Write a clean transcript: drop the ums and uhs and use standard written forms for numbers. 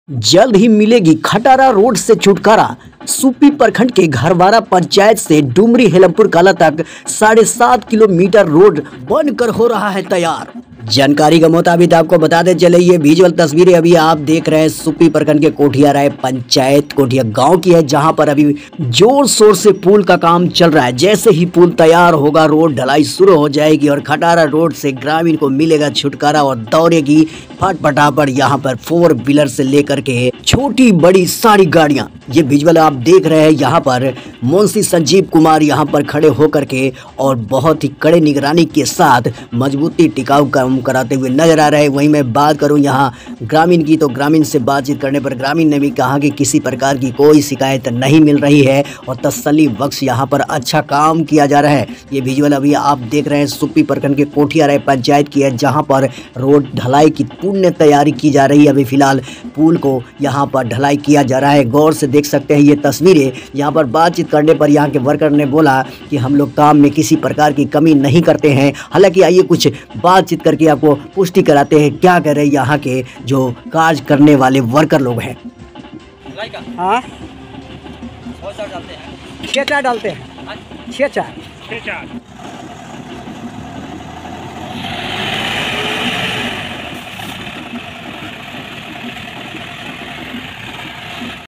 जल्द ही मिलेगी खटारा रोड से छुटकारा। सुपी प्रखंड के घरवारा पंचायत से डुमरी हेलमपुर काला तक 7.5 किलोमीटर रोड बनकर हो रहा है तैयार। जानकारी के मुताबिक आपको बताते चले, ये विजुअल तस्वीरें अभी आप देख रहे हैं सुपी प्रखंड के कोठिया राय पंचायत कोठिया गांव की है, जहां पर अभी जोर शोर से पुल का काम चल रहा है। जैसे ही पुल तैयार होगा, रोड ढलाई शुरू हो जाएगी और खटारा रोड से ग्रामीण को मिलेगा छुटकारा और दौड़ेगी फटाफट यहाँ पर 4 व्हीलर से लेकर के छोटी बड़ी सारी गाड़ियां। ये विजुअल आप देख रहे हैं, यहाँ पर मुंशी संजीव कुमार यहाँ पर खड़े होकर के और बहुत ही कड़े निगरानी के साथ मजबूती टिकाऊ काम कराते हुए नजर आ रहे हैं। वहीं मैं बात करूं यहाँ ग्रामीण की, तो ग्रामीण से बातचीत करने पर ग्रामीण ने भी कहा कि किसी प्रकार की कोई शिकायत नहीं मिल रही है और तसल्ली बख्श यहाँ पर अच्छा काम किया जा रहा है। ये विजुअल अभी आप देख रहे हैं सुपी प्रखंड के कोठिया राय पंचायत की है, जहाँ पर रोड ढलाई की पूर्ण तैयारी की जा रही है। अभी फिलहाल पुल को यहाँ पर ढलाई किया जा रहा है। गौर से देख सकते हैं ये तस्वीरें। यहाँ पर बातचीत करने पर यहाँ के वर्कर ने बोला कि हम लोग काम में किसी प्रकार की कमी नहीं करते हैं। हालांकि आइए कुछ बातचीत करके आपको पुष्टि कराते हैं क्या कह रहे हैं यहाँ के जो कार्य करने वाले वर्कर लोग हैं। हाँ, 6 चार डालते हैं, 6 चार।